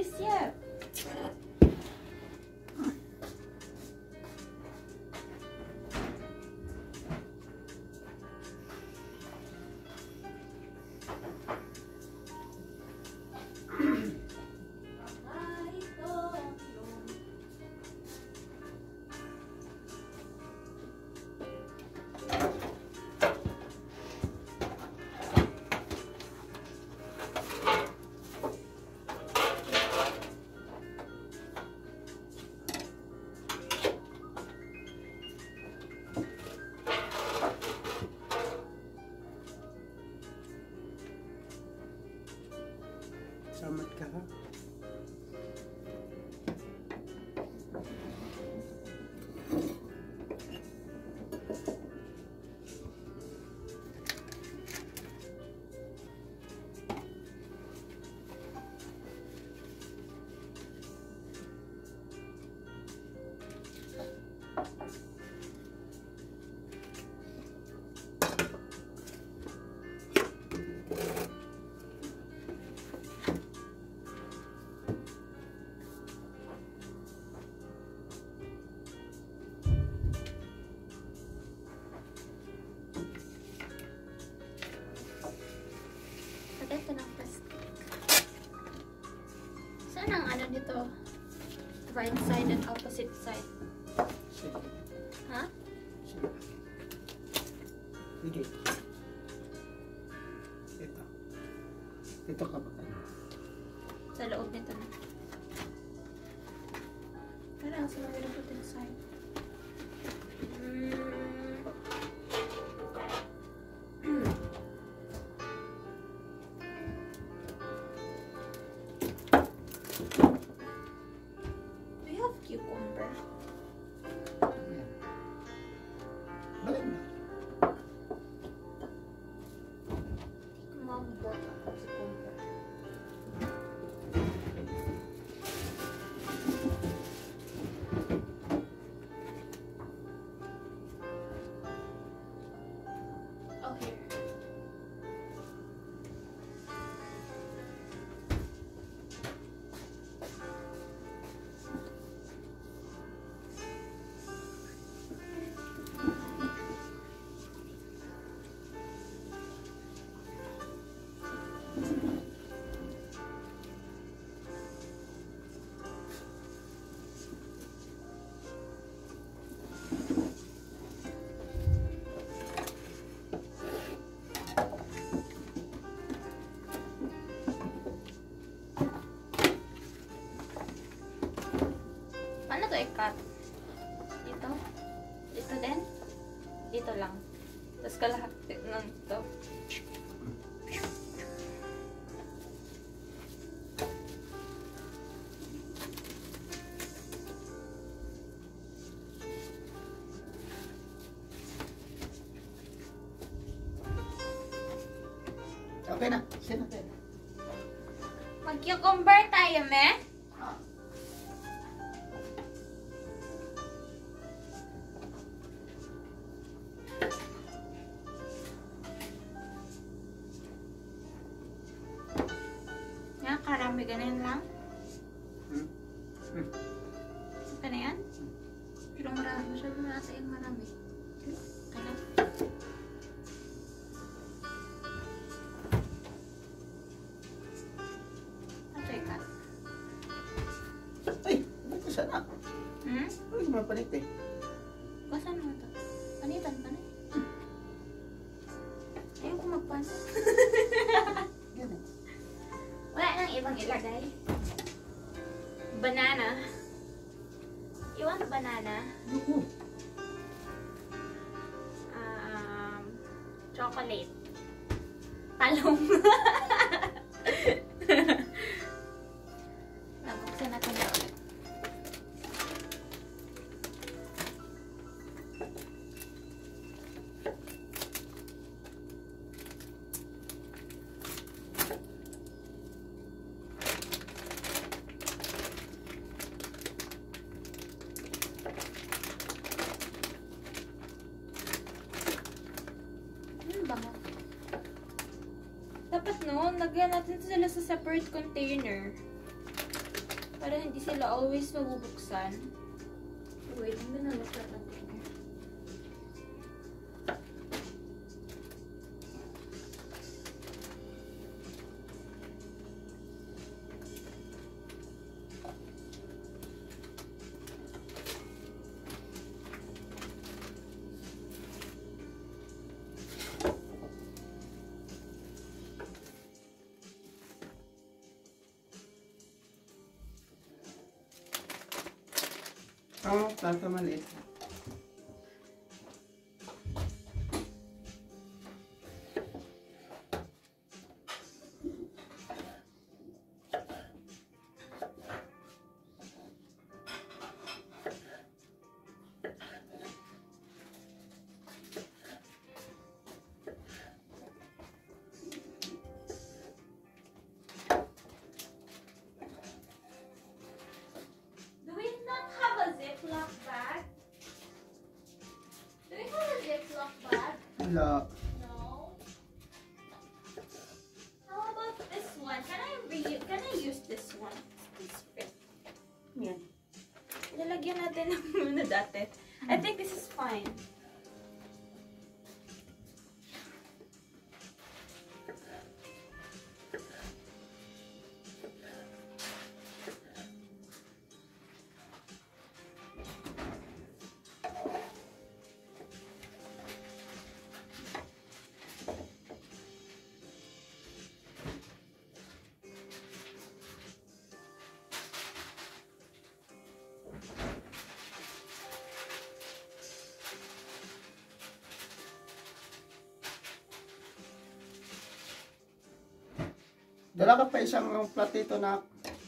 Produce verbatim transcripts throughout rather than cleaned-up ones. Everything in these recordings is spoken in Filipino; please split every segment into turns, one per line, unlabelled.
this yet.
Selamat ka ha?
Ito ng plastic. Saan ang ano dito? Right side and opposite side.
Sige.
Ha?
Sige. Sige. Ito. Ito ka ba?
Sa loob nito na. Parang sa mga opposite side. Mm. Cucumber.
Balik na.
Mambot ako sa cucumber. Oh, here. Paano to i-cut? Dito? Dito din? Dito lang. Tapos kalahati ng ito.
Okay na. Sino tayo?
Mag-cucumber tayo, me? Nga, karami ganyan lang.
Hmm? Hmm.
Ito na yan? Pero marami. Masyado na nasa yung marami. Kaya?
Ay, ba't ka sana?
Hmm?
Ay, mapalit eh.
Basan mo ito? Panitan pa na eh. Ayoko magpan.
Ganun.
Wala nang ibang ilagay. Banana. You want banana?
Yuko.
Um, chocolate. Talong. Nabuksan natin na ulit. Bango. Dapat no, lagyan natin sila sa separate container. Para hindi sila always mabubuksan. Wait, I'm gonna look at that thing.
Oo, oh, plato maliit.
Do we not have a Ziploc bag? Do we have a Ziploc bag?
Wala.
No. How about this one? Can I re Can I use this one? This fit.
Yan.
Ilalagyan natin ng ano dati. I think this is fine.
Dala ka pa isang platito na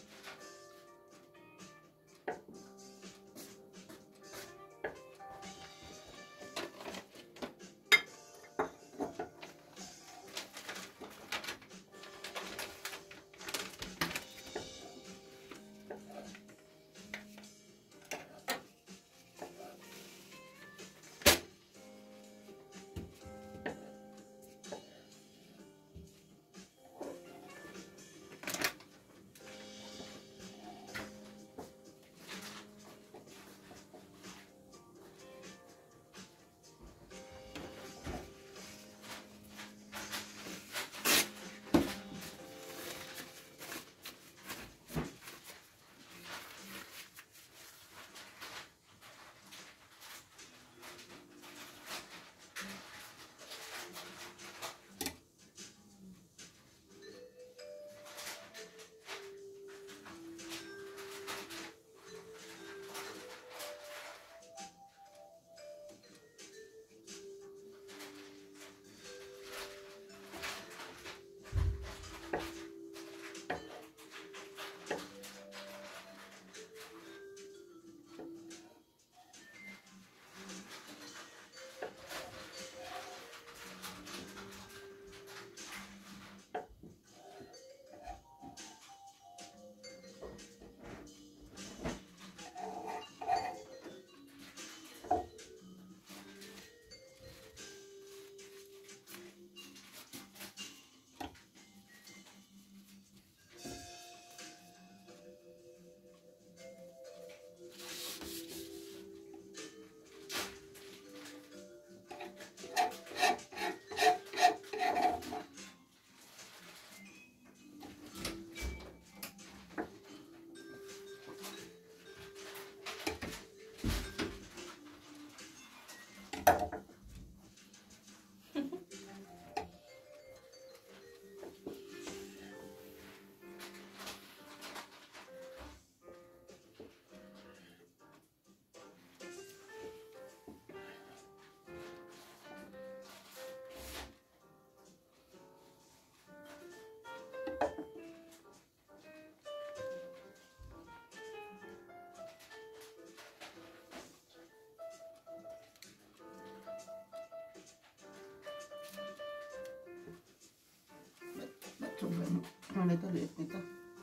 sobrang ano nito, liit nito.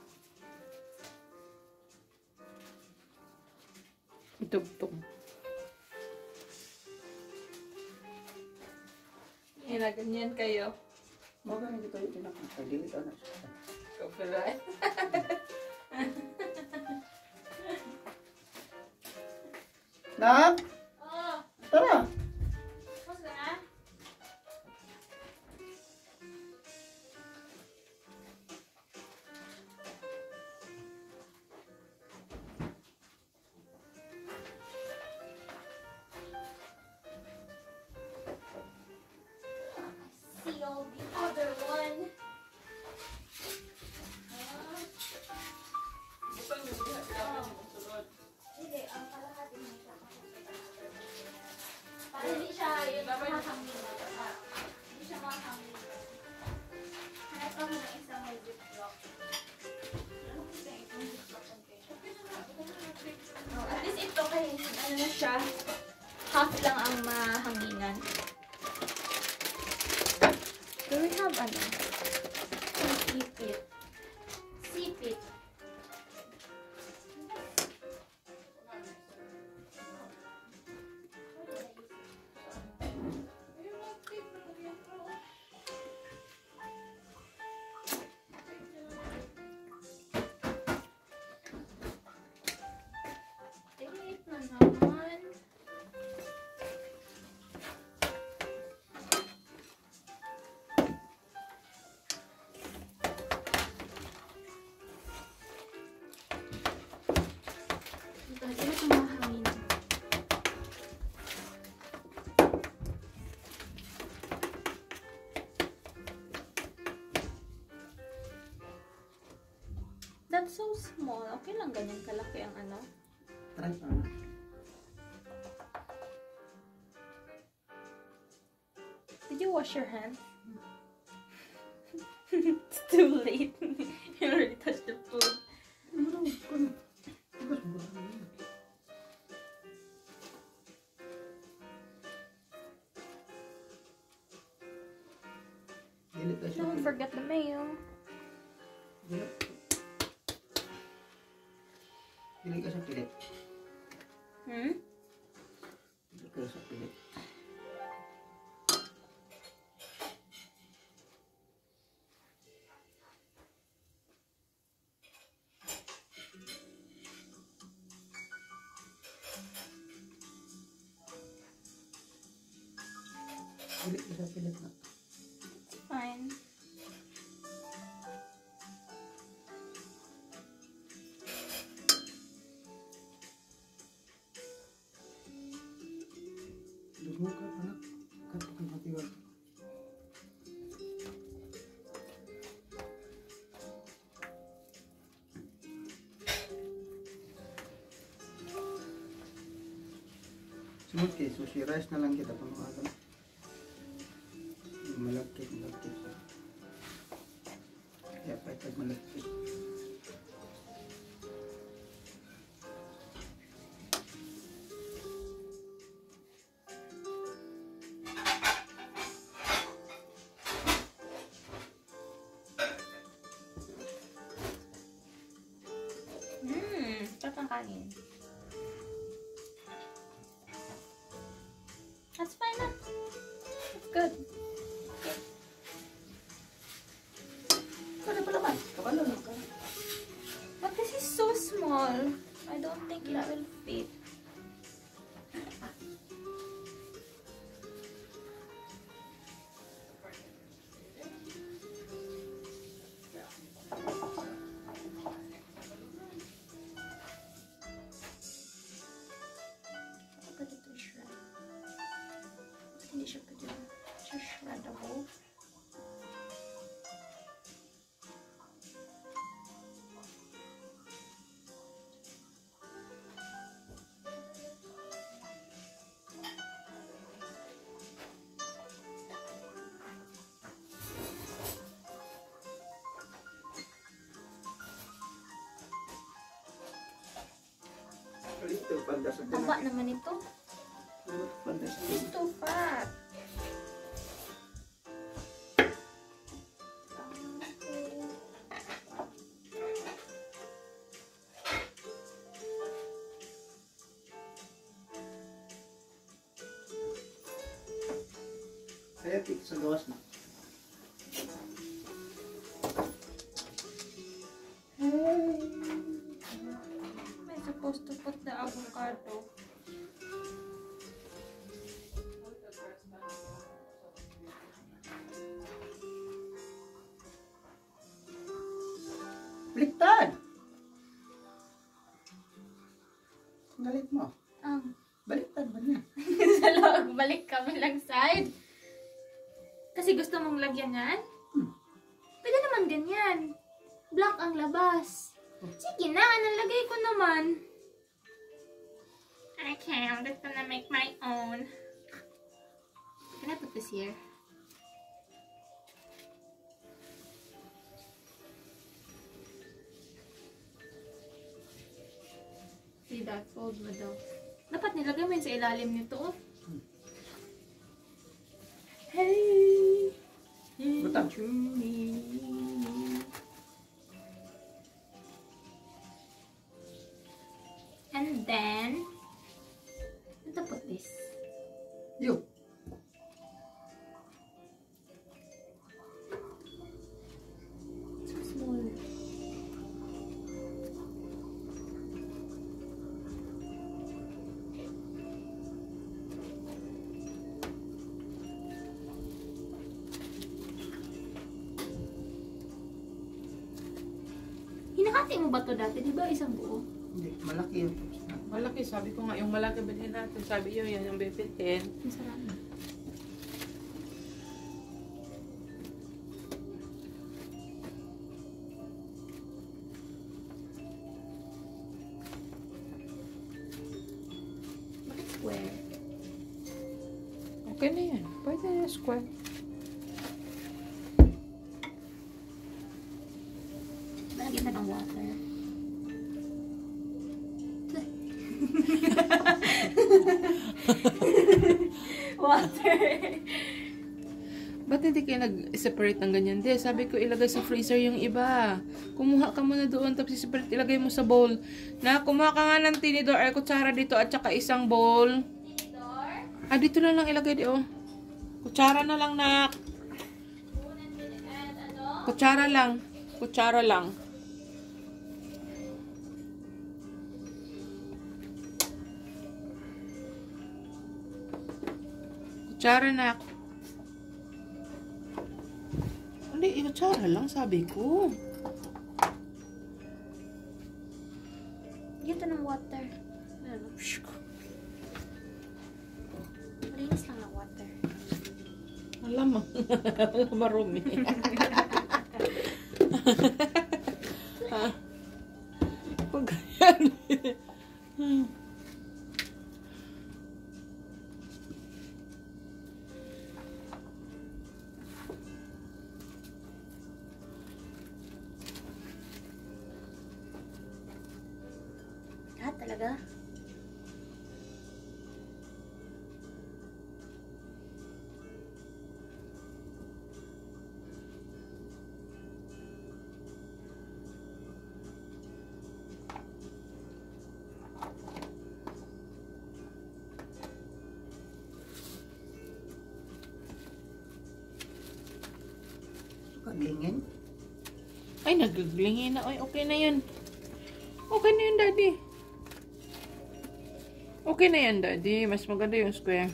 Itugtog. Yan na, ganyan kayo.
Mga ganito tayo pinakita. Dili ka na siya.
Copyright.
Nak,
Oh,
tara.
tapos ka na? Seal the other one. Hindi, ang kalahati mo siya. Para hindi siya yung makahangin na. Ah, Hindi siya makahangin. Hanap ka muna isang may ziplock. Ano ko sa itong ziplock container? Oh, at least ito kahit ano na siya, half lang ang mahanginan. Do we have ano? Some sipit. Sipit. Tape na naman. Ito, hindi na siya mahangin. That's so small. Okay lang ganyan kalaki ang ano.
Try pa na.
Did you wash your hands? It's too late. You already touched the food.
Ano, ano? Bukas mo ba? Dili ka siya.
Don't forget the mayo.
Dili. Dili ka sa pilit.
Hmm?
Dili ka sa pilit. Dili ka sa pilit na.
Fine.
Dugo ka pa na. Kapag ka matiwag. Sunod kay sushi rice na lang kita pang malagkit, malagkit. Kaya pa itag malagkit.
Hmm, sarap ng kanin. That's fine na. That's good.
Kaya pa naman. Kabalo lang ka.
But this is so small. I don't think it will fit. Put it to shred. Hindi siya pwede siya shreddable.
Ito, pandas at
Haba naman ito.
Pandas at
It's too fat.
Kaya tik sa gawas na.
Am I supposed to put the avocado?
Baliktad. Ang galit mo.
Ang.
Baliktad ba niya?
Sa loob, balik kami lang side. Kasi gusto mong lagyan yan?
Hmm.
Pwede naman ganyan. Black ang labas. Sige na, nalagay ko naman. Okay, I'm just gonna make my own. Can I put this here? See that? Fold mo daw. Dapat nilagay mo yun sa ilalim nito. Oh.
Hmm.
Hey!
Butang.
And then, ito put this.
Yo.
So small. Hinahati mo ba to dati? Di ba isang buo?
Hindi, malaki yun.
Malaki, sabi ko nga, yung malaki bilhin natin. Sabi yun, yan yung bibilhin.
Masarap na. Bakit square?
Okay na yan. Pwede na square.
Lagyan na ng water. Water.
Ba't hindi kayo nag-separate ng ganyan? Di, sabi ko ilagay sa freezer yung iba. Kumuha ka muna doon, tapos separate ilagay mo sa bowl. Na, kumuha ka nga ng tinidor ay kutsara dito at saka isang bowl.
Tinidor?
Ah, dito na lang ilagay di, oh. Kutsara na lang, nak.
Spoon and ano?
Kutsara lang. Kutsara lang. Kutsara, nak. Hindi, kutsara lang, sabi ko.
Gito ng water. Ano? Malinis lang ng water.
Malamang. Marumi. Pag ganyan. Hmm.
Ah, talaga?
Kaglingin.
Ay, nagaglingin na. Ay, okay na yun. Okay na yun, daddy. Okay na yan, daddy. Mas maganda yung square.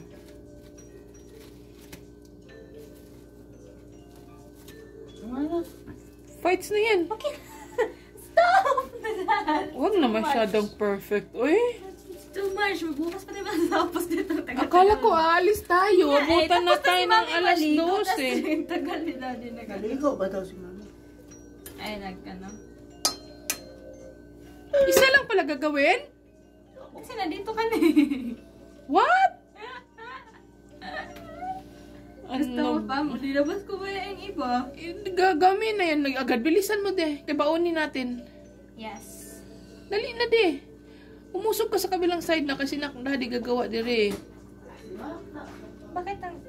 Ano?
Fights na yan.
Okay. Stop! Dad!
Huwag na masyadong perfect. Uy,
It's too much. Bukas pa tayo matapos dito.
akala ko aalis tayo. Abutan na tayo ng alas dos eh.
Tagal ni Daddy na
Naligo ba daw si mama?
Ay, nagkano.
Isa lang pala gagawin?
Kasi nandito ka na eh.
What?
Gusto mo
Ano?
pa? Nilabas ko ba yung iba?
Eh, Gagawin na yan. Agad, bilisan mo de. Kaya baunin natin.
Yes.
Dali na de. Umusog ka sa kabilang side na kasi na daddy gagawa dire.
Bakit ang...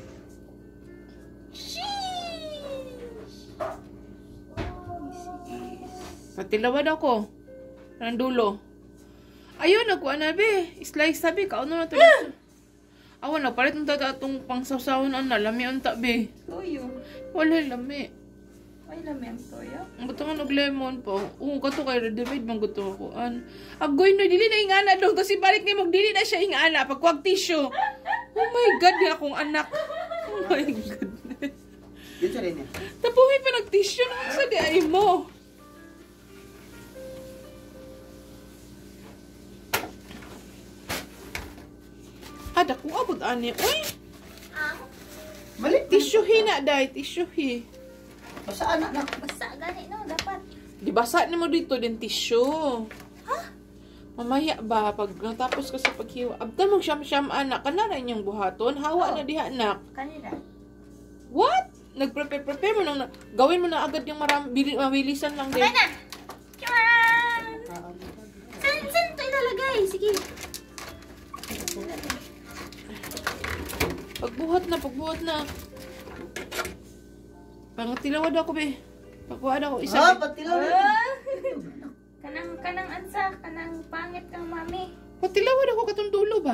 Patilawad ako. Ng dulo. Ayun, nagkuha na be. Slice sabi ka. Ano na ito? Awan na, palit ng tata itong pangsawsawan ang nalami ang tabi.
Toyo.
Wala lami.
Ay, lami ang toyo.
Ang gusto nga nag-lemon po. Oo, kato kay David, mang gusto ko. An, agoy no, dili na ingana doon. Kasi balik ni mo, dili na siya ingana. Pagkuwag tissue. Oh my God, di akong anak. Oh my goodness.
Yun sa rin eh.
Tapuhin pa nag-tissue naman sa di ay mo. ani. Uy!
Ang
Mali.
Tisyuhi na, day. Tisyuhi.
Basta anak na.
basta gani no, dapat.
Di basa ni mo dito din tissue.
Ha?
Mamaya ba, pag natapos ka sa paghiwa, abdan mo siyam-siyam anak, ka na rin yung buhaton, hawa
Oh.
na diha anak.
Kanila.
What? Nag-prepare-prepare mo nang, gawin mo na agad yung marami, bili, mabilisan lang din.
Okay na! Charan! Saan, saan ito ilalagay? Sige.
Pagbuhat na, pagbuhat na. Pangatilawad ako, be. Pagbuhat ako, isa.
Ah,
be.
patilaw na.
Ah! Kanang, kanang ansa, kanang pangit kang mami.
Patilawad ako katong dulo ba?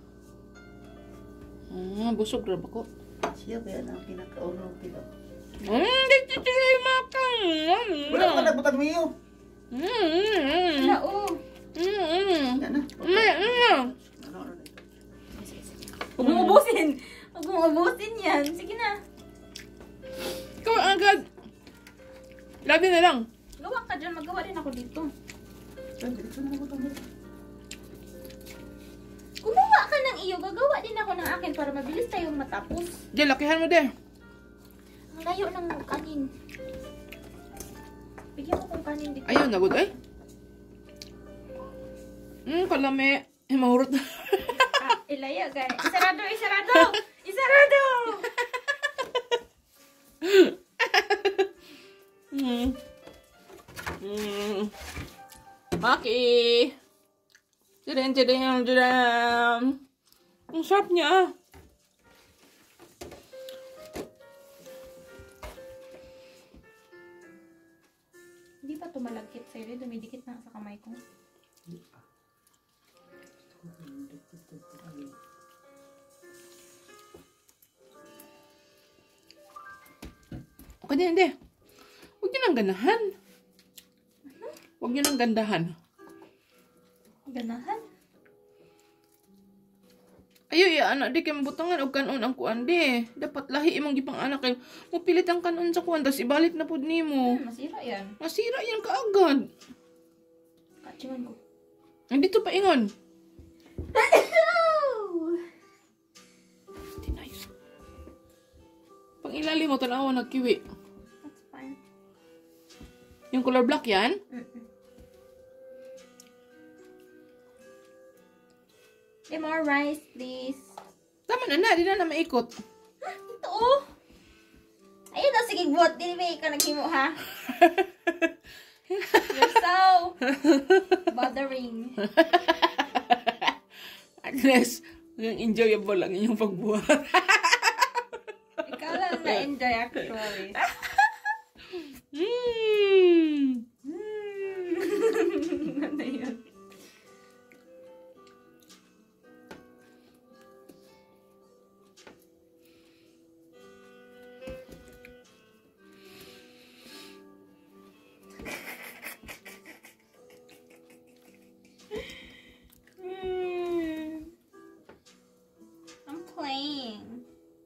Ah, busog ra ba ko?
Siya kaya na ang pinakaunong tilaw.
Hmm, dito sila yung makang.
Wala ka nagbutan mo iyo.
Hmm, hmm,
Wala, oh.
hmm, hmm.
Yan na.
Hmm, hmm.
Ano, ano, ano.
Huwag mong ubusin. Huwag mong ubusin yan. Sige na.
Ikaw agad. Labi na lang.
Gawa ka dyan. Magawa din ako dito.
Yan, dito na ako tama.
Gumawa ka ng iyo. Gagawa din ako ng akin para mabilis tayong matapos.
Di, lakihan mo de.
Ang layo ng kanin. Bigyan mo kong kanin dito.
Ayun, nagod ay. Hmm, kalami. Eh, mahurot na.
Ah, ilaya gani. Isarado, isarado! Isarado!
Hmm. Hmm. Maki. Jadam, jadam, jadam. Ang sarap niya ah.
Hindi pa tumalagkit sa'yo. Dumidikit na sa kamay ko.
Okay din, hindi. Huwag niyo nang ganahan. Huwag niyo nang gandahan.
Ganahan?
Ayo, ya, anak, di kayo mabutangan o kanon ang kuan, di. Dapat lahi imong gipang anak kayo. Mupilit ang kanon sa kuan, tapos ibalik na po ni mo.
Hmm, masira yan.
Masira yan kaagad.
Katsingan ko.
Nandito pa ingon. Tinayos. Pang ilalim mo, tanawa, nagkiwi.
That's fine.
Yung color black yan?
Mm-mm. Okay, more rice, please.
Tama na na, di na na maikot.
Ito, oh. Ayun na, sige, buhat. Dili ka naghimo, ha? You're so bothering.
At least, enjoyable lang yung pagbuhat.
Ikaw lang na-enjoy, actually.
Hmm.
Hmm. Ano yun? Hmm. I'm playing.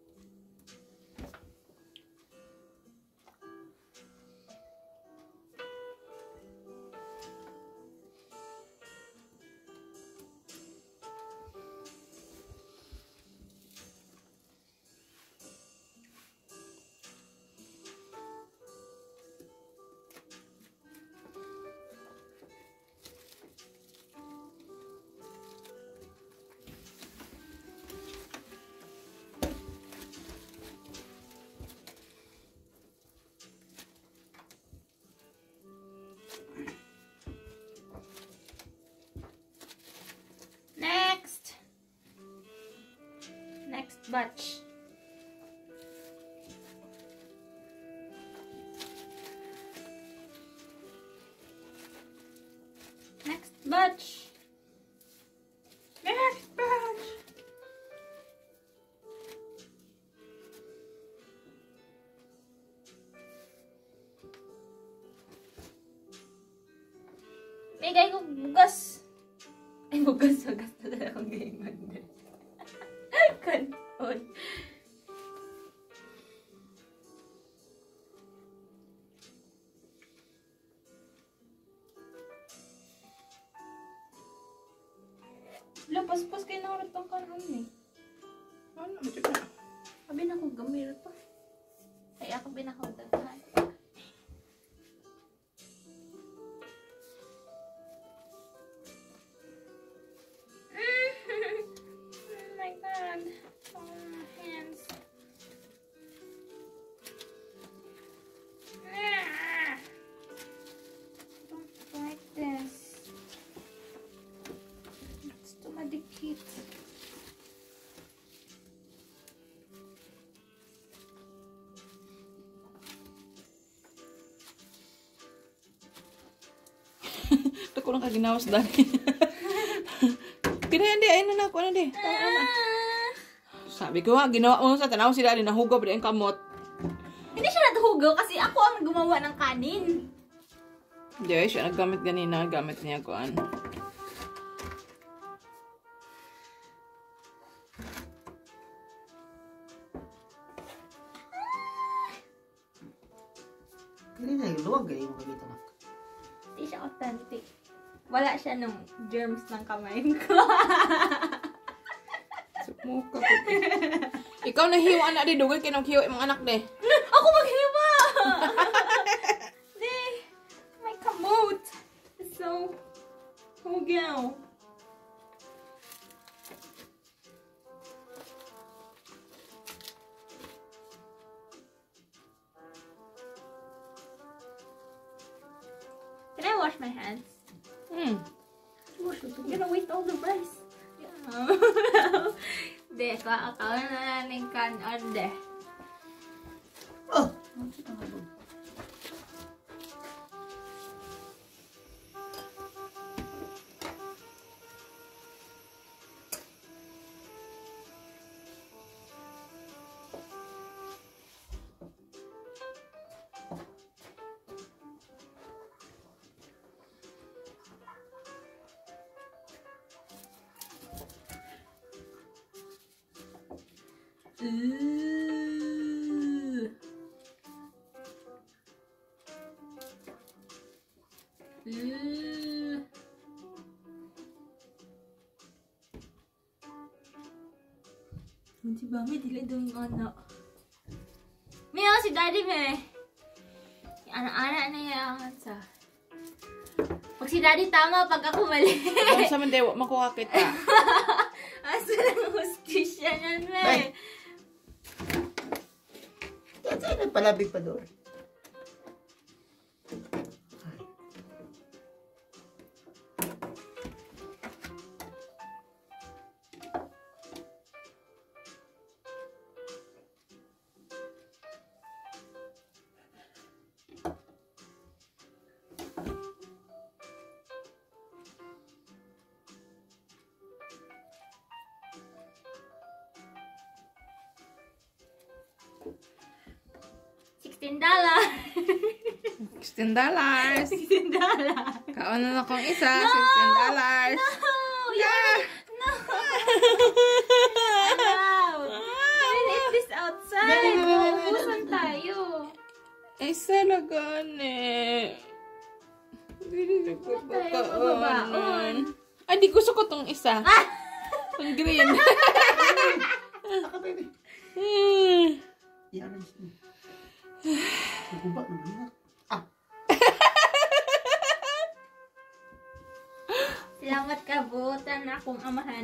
Next. Next batch. Next batch. Next batch. Bigay ko bugas. Ay, bugas. Bugas na lang akong gayman din. Kanon. Wala, paspos kayo na ulit ang kanon eh. Sabi na kong gamir to. Ay, ako pinakagdaghan. Oh my god. Oh, my hands. Ah. Don't like this. It's too madikit.
Ito ko lang kaginawas dali. Kinayan di, ayun na na ako na di. Sabi ko nga, ginawa mo sa tanaw sila, nahugaw pa rin ang kamot.
Hindi siya natuhugaw kasi ako ang gumawa ng kanin.
Hindi, siya naggamit ganina, gamit niya ko ano.
Hindi na yung luwag kayo mo kami tanak.
Hindi siya authentic. Wala siya ng germs ng kamay ko.
Sumuka ko. Ikaw nahiwa na di, dugay kinong-hiwa yung mga anak de.
Ako maghiwa! Di, my kamot. It's so hugaw. Can I wash my hands?
Hmm.
Wash it. I'm gonna waste all the rice. De, ka ako na naning kanon de.
Oh! Ano siya nga doon?
Ooh. Ooh. Hindi ba may dili dong ano? May si daddy me. Ana-ana na yan sa. Pag si daddy tama, pag ako mali.
Ano sa man dewa, makuha kita.
Asa lang hustisya niyan, me.
Ay. Yan sa'yo nagpalabig pa doon. Ay.
sixteen dollars.
sixteen dollars.
sixteen dollars.
Kaon na akong isa, sixteen dollars.
No!
Yeah.
No! Wow! I eat this outside. Maubusan tayo.
Isa lang gani. Hindi ko
Tayo mababaon.
pagkakaonan. Ay, di gusto ko tong isa. Ang green.
Saka baby.
Hmm.
Yan ang siya. Nagubak na mga. Ah!
Salamat ka, butan na akong amahan.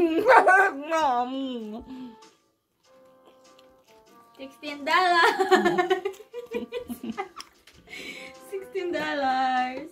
sixteen dollars. sixteen dollars.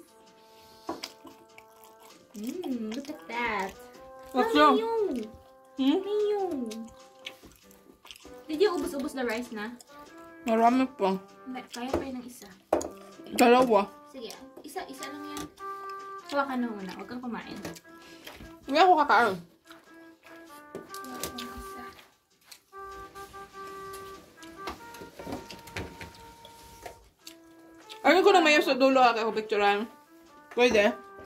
Mmm, look at that.
What's
Ano
wrong?
yun?
Hmm?
Ano yun? Did you ubos-ubos na rice na?
Marami pa.
Hindi, kaya pa yun ng isa.
Dalawa.
Sige, isa, isa lang yan. Hawakan na muna, huwag kang kumain.
Hindi ako kakain.
Hawakan ng isa.
Ayun ko na mayo sa dulo ako picturean. Pwede.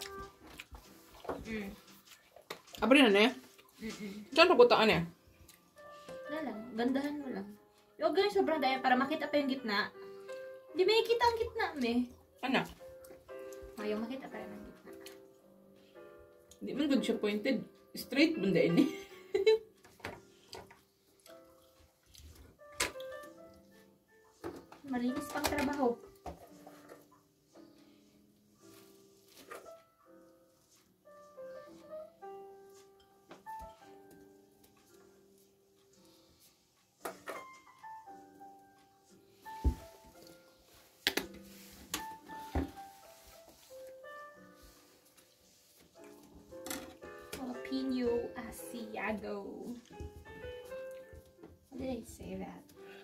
Mm.
Abri na na eh.
Mm-mm.
Saan pagutaan eh?
Wala lang, gandahan mo lang. Huwag ganun sobrang daya para makita pa yung gitna. Hindi may kita ang gitna, me.
Ano?
Ayaw makita pa rin ang gitna.
Hindi man good siya pointed. Straight bunda ini.
Malinis pang trabaho. Jalapeno Asiago. How did I say that?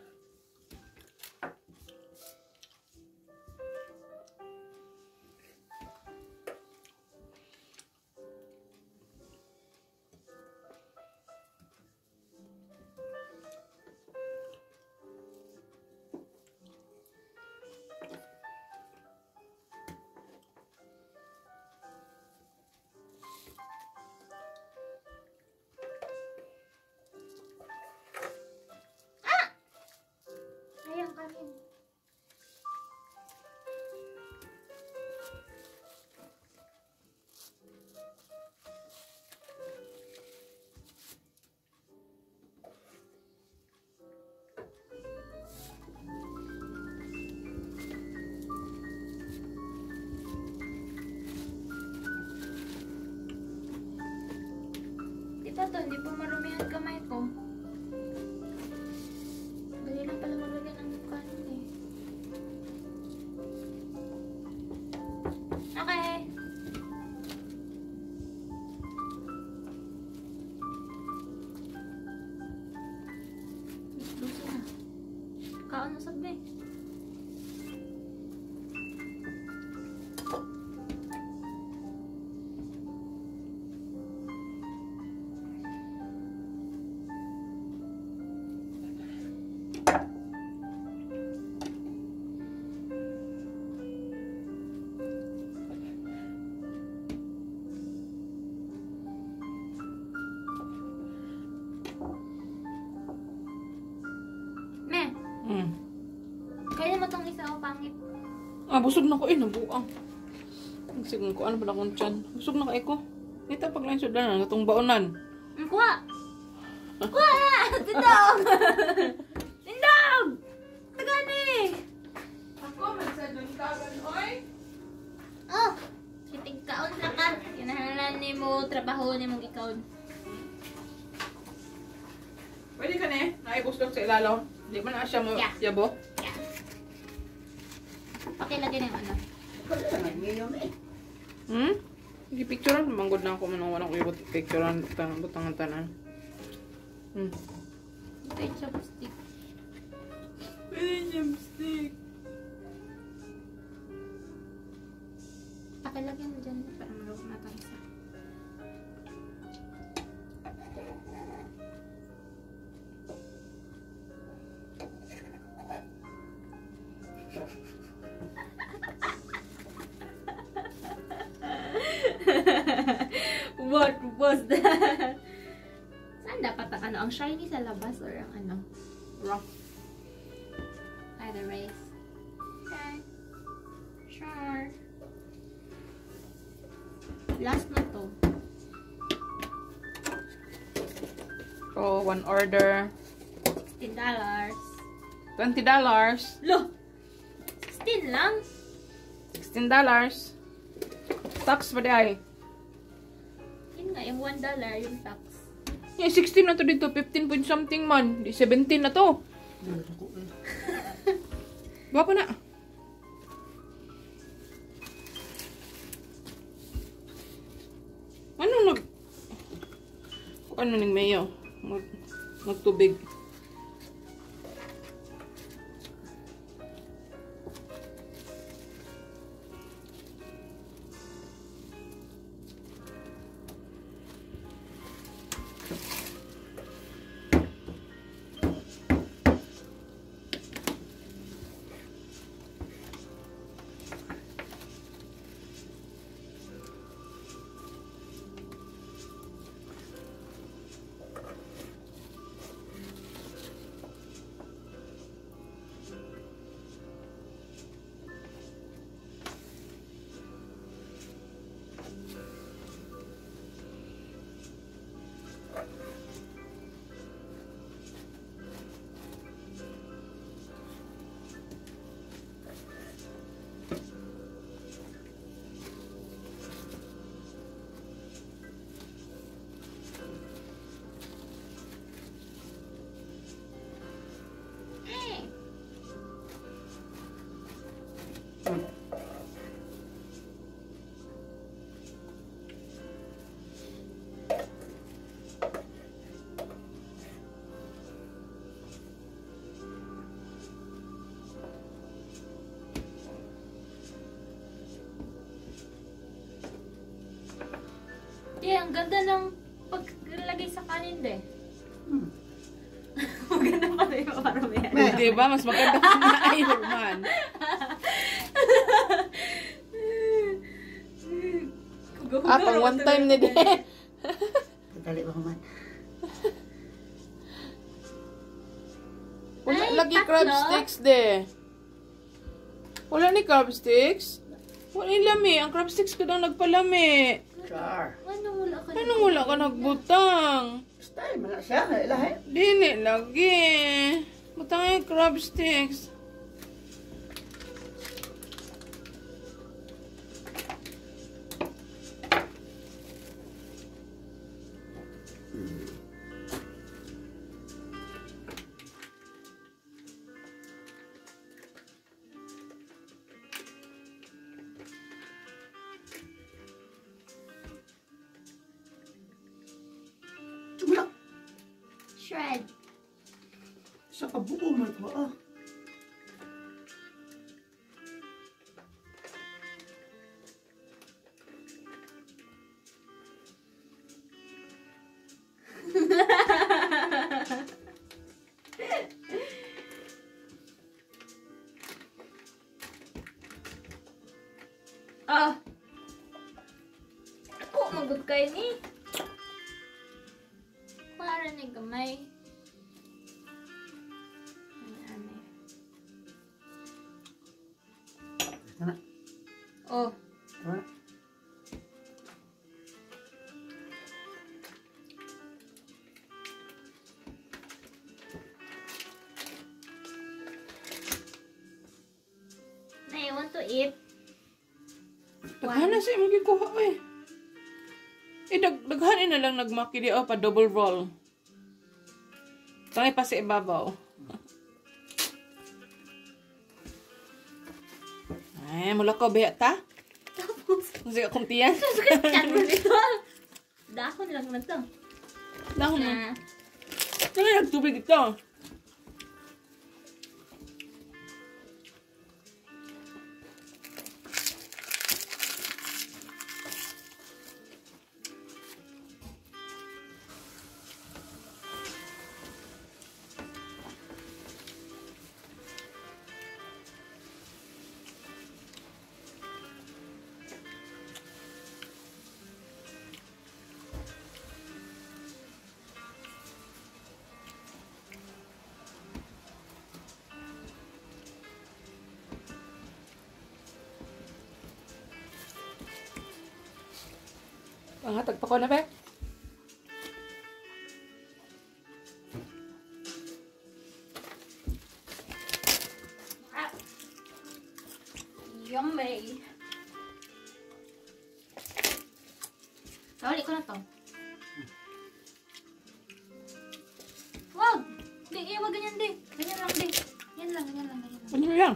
Sayang kanin. Di ba to? Hindi pa marumi ang kamay ko. Dali lang pala maglagay ng kanin eh. Okay. Lucy na. Kaon na sabi. Me,
Mm.
kaya mo tong isa o pangit.
Ah, busog na ko eh, nabuang. Sige ko, ano pala kong tiyan? Busog na ka ko. Kita pag lang sudan na, itong baonan.
Mm, kuha! Kuha na! Tindog! Tindog! Tagani!
Ako, magsadyon ka, oy.
Oh! Kitig kaon na ka. Kinahanglan ni mo, trabaho ni mong ikaw.
Pwede ka na eh, naibos lang sa ilalaw. Hindi man na siya mo,
Yeah.
yabo.
Yeah. Pakilagay na yung ano.
Hmm? Sige, picturean. Manggod na ako manong walang kuya picturean. Butang tanan. Hmm.
Ito yung chopstick.
Pwede yung chopstick.
Pakilagay mo dyan para malawag na tayo sa. What was that? Saan dapat ang ano? Ang shiny sa labas or ang ano?
Rock.
Either race. Okay. Sure. Last na to.
Oh, one order.
sixteen dollars.
twenty dollars.
Lo! sixteen lang?
sixteen dollars. Tax pa di ay.
Yun nga, yung one dollar yung tax.
Yeah, sixteen na to dito. fifteen point something man. Di seventeen na to.
Dali ako eh.
Baka na. Ano nag... Ano ning mayo? Mag... Magtubig.
Ang ganda ng paglagay sa kanin, de.
Hmm.
Maganda pala yung parang yan.
Meh.
Diba? Mas maganda na Iron Man. Ah, pang one time na din.
Dali ba man?
Wala
Ay,
lagi
tatlo?
crab sticks de. Wala ni crab sticks? Wala ni lami. Ang crab sticks ka daw nagpalami.
Char.
Anong wala ka
Anong wala ka nagbutang?
Style man na siya. Ilahe.
Dili lagi. Butang yung crab sticks.
Wala.
Shred.
Sa kabuo man ko ah.
Ah. Ako, magod kayo ni. Para ni gamay. Ano
Ito na.
Oh.
Ito na.
Na, I want to eat.
Daghan na siya magikuha eh. Eh, dag daghanin na lang nagmaki di oh, pa double roll. Tangay pa sa ibabaw. Ay, mula ko ba ta?
Tapos,
Kasi akong tiyan.
susukat ka mo dito. Dahon lang na to.
Dahon na.
Na,
Tangay nagtubig ito. Pangatag pa ko na ba?
ah. Yummy. Tawali ko na to. Wag! Di, eh, wag ganyan di. Ganyan lang di. Yan lang, ganyan lang, ganyan lang.
Ano yan?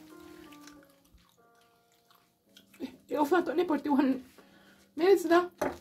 I-off na to ni forty-one minutes na.